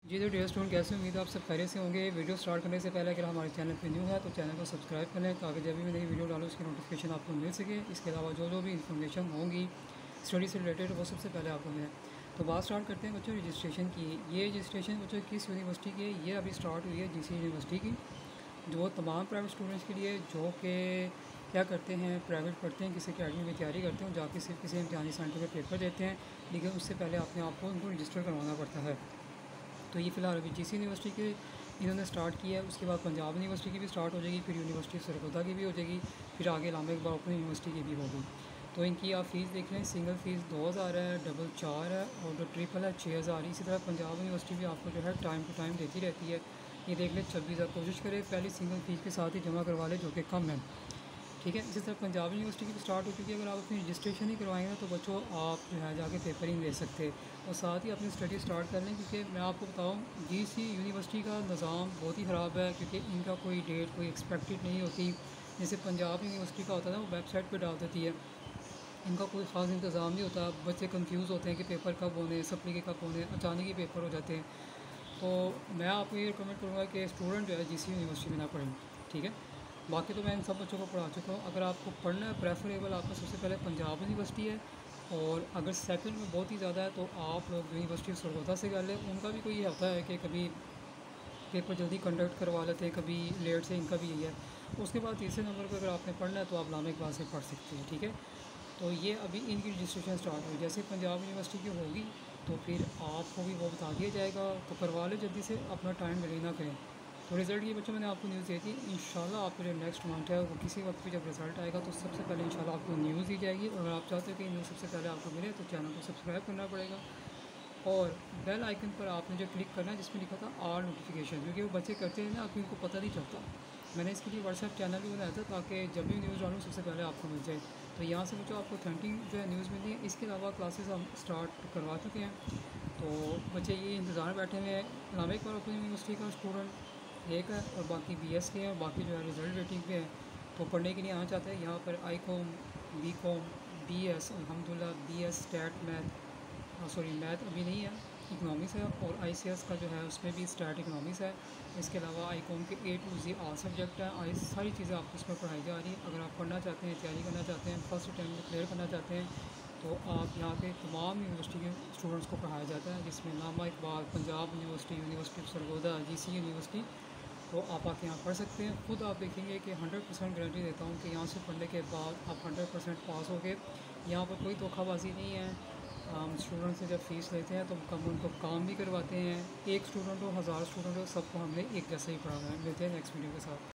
जी तो dear student, कैसे उम्मीद है आप सब खैरियत से होंगे। वीडियो स्टार्ट करने से पहले अगर हमारे चैनल पे न्यू है तो चैनल को सब्सक्राइब कर लें ताकि जब भी मैं नई वीडियो डालूँ उसकी नोटिफिकेशन आपको मिल सके। इसके अलावा जो भी इन्फॉर्मेशन होंगी स्टडी से रिलेटेड वो सबसे पहले आपको मिले। तो बात स्टार्ट करते हैं बच्चों रजिस्ट्रेशन की। ये रजिस्ट्रेशन बच्चों किस यूनिवर्सिटी की है? ये अभी स्टार्ट हुई है GC यूनिवर्सिटी की, जो तमाम प्राइवेट स्टूडेंट्स के लिए जो कि क्या करते हैं, प्राइवेट पढ़ते हैं, किसी अकेडमी में तैयारी करते हैं, जाके सिर्फ किसी इम्तहानी सेंटर में पेपर देते हैं, लेकिन उससे पहले अपने आप को उनको रजिस्टर करवाना पड़ता है। तो ये फ़िलहाल अभी GC यूनिवर्सिटी के इन्होंने स्टार्ट किया है। उसके बाद पंजाब यूनिवर्सिटी की भी स्टार्ट हो जाएगी, फिर यूनिवर्सिटी सरगोदा की भी हो जाएगी, फिर आगे इलामा इकबाल ओपन यूनिवर्सिटी की भी होगी। तो इनकी आप फ़ीस देख लें, सिंगल फ़ीस 2000 है, डबल 4 है और जो ट्रिपल है 6000। इसी तरह पंजाब यूनिवर्सिटी भी आपको जो है टाइम टू टाइम देती रहती है। ये देख लें 26,000। कोशिश करें पहले सिंगल फ़ीस के साथ ही जमा करवा लें, जो कि कम है। ठीक है। इसी तरह पंजाब यूनिवर्सिटी की भी स्टार्ट हो चुकी है। अगर आप अपनी रजिस्ट्रेशन ही करवाएंगे ना तो बच्चों आप जो है जाके पेपर ही नहीं दे सकते और साथ ही अपनी स्टडी स्टार्ट कर लें, क्योंकि मैं आपको बताऊं GC यूनिवर्सिटी का निज़ाम बहुत ही ख़राब है, क्योंकि इनका कोई डेट कोई एक्सपेक्टेड नहीं होती। जैसे पंजाब यूनिवर्सिटी का होता है ना, वो वेबसाइट पर डाल देती है, इनका कोई ख़ास इंतज़ाम नहीं होता। बच्चे कंफ्यूज होते हैं कि पेपर कब होने, सप्ली के कब होने, अचानक ही पेपर हो जाते हैं। तो मैं आपको ये रिकमेंड करूँगा कि स्टूडेंट जो है GC यूनिवर्सिटी में ना पढ़ें। ठीक है। बाकी तो मैं इन सब बच्चों को पढ़ा चुका हूँ। अगर आपको पढ़ना है प्रेफरेबल आपका सबसे पहले पंजाब यूनिवर्सिटी है, और अगर सेकंड में बहुत ही ज़्यादा है तो आप लोग यूनिवर्सिटी ऑफ सरगोदा से कर लें। उनका भी कोई होता है कि कभी पेपर जल्दी कंडक्ट करवा लेते हैं, कभी लेट से, इनका भी यही है। उसके बाद तीसरे नंबर पर अगर आपने पढ़ना है तो आप इलामा इकबाल से पढ़ सकते हैं। ठीक है। तो ये अभी इनकी रजिस्ट्रेशन स्टार्ट हुई, जैसे पंजाब यूनिवर्सिटी की होगी तो फिर आपको भी वो बता दिया जाएगा। तो करवा लें जल्दी से, अपना टाइम डिले ना करें। तो रिज़ल्ट ये बच्चों मैंने आपको न्यूज़ दी थी। इंशाल्लाह आपका जो नेक्स्ट मंथ है वो किसी वक्त भी जब रिज़ल्ट आएगा तो सबसे पहले इंशाल्लाह आपको न्यूज़ दी जाएगी। और अगर आप चाहते हो कि न्यूज़ सबसे पहले आपको मिले तो चैनल को सब्सक्राइब करना पड़ेगा और बेल आइकन पर आपने जो क्लिक करना है जिसमें लिखा था ऑल नोटिफिकेशन, क्योंकि वो बच्चे करते हैं ना, आपको इनको पता नहीं चलता। मैंने इसके लिए व्हाट्सएप चैनल भी बनाया था ताकि जब भी न्यूज़ डालूँ सबसे पहले आपको मिल जाए। तो यहाँ से बच्चों आपको ऑथेंटिक जो है न्यूज़ मिलती है। इसके अलावा क्लासेस हम स्टार्ट करवा चुके हैं, तो बच्चे ये इंतज़ार में बैठे हुए हैं। इलामा इकबाल ओपन यूनिवर्सिटी का स्टूडेंट एक है और बाकी BS के हैं, और बाकी जो है रिज़ल्ट वेटिंग पे है। तो पढ़ने के लिए आना चाहते हैं यहाँ पर ICOM, BCom, BS अल्हम्दुलिल्लाह, BS stat math, sorry math अभी नहीं है, इकनॉमिक्स है, और ICS का जो है उसमें भी स्टैट इकनॉमिक्स है। इसके अलावा ICOM के A to Z all subject है, सारी चीज़ें आपको इसमें पढ़ाई जा रही हैं। अगर आप पढ़ना चाहते हैं, तैयारी करना चाहते हैं, फर्स्ट अटैम्प्ट क्लियर करना चाहते हैं तो आप यहाँ पे तमाम यूनिवर्सिटी के स्टूडेंट्स को पढ़ाया जाता है, जिसमें Allama Iqbal, Punjab university, university of Sargodha, GC university. तो आप आके यहाँ पढ़ सकते हैं। खुद आप देखेंगे कि 100% गारंटी देता हूँ कि यहाँ से पढ़ने के बाद आप 100% पास हो गए। यहाँ पर कोई धोखाबाजी नहीं है। हम स्टूडेंट से जब फ़ीस लेते हैं तो हम उनको काम भी करवाते हैं। एक स्टूडेंट हो, 1000 स्टूडेंट हो, सबको हमने एक जैसा ही पढ़ाना है। मिलते हैं नेक्स्ट वीडियो के साथ।